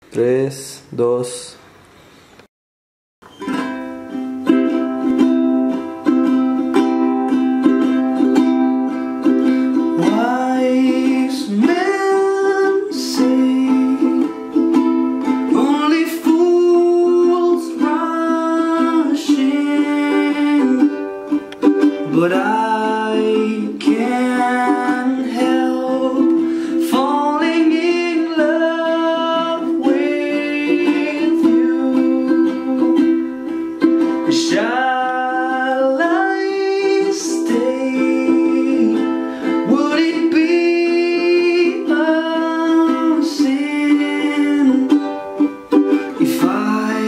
3, 2. Wise men say only fools rush in, but I can't help falling in love with you. Shall I stay? Would it be a sin if I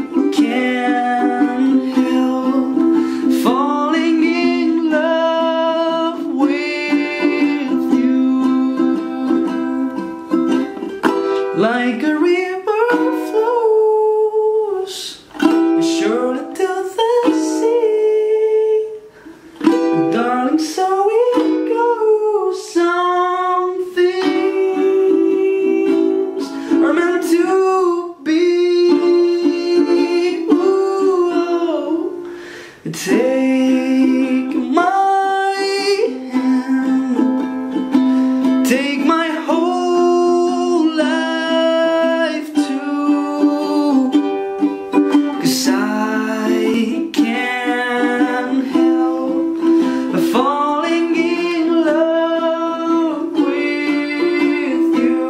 can't help falling in love with you? Like a river flows surely to the sea, darling, so it goes. Some things are meant to be. Ooh, take my hand, take my whole life too, 'cause I can't help falling in love with you.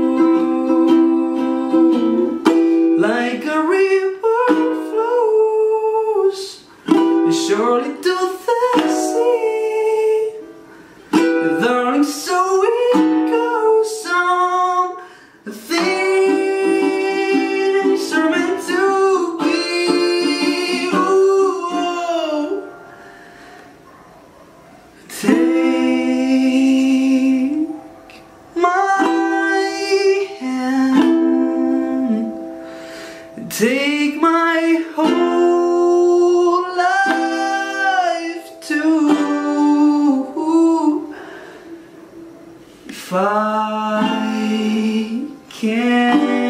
Like a river flows surely to the sea, darling, so it goes. Some things are meant to be. Ooh, take my hand, take my whole life too. If I can't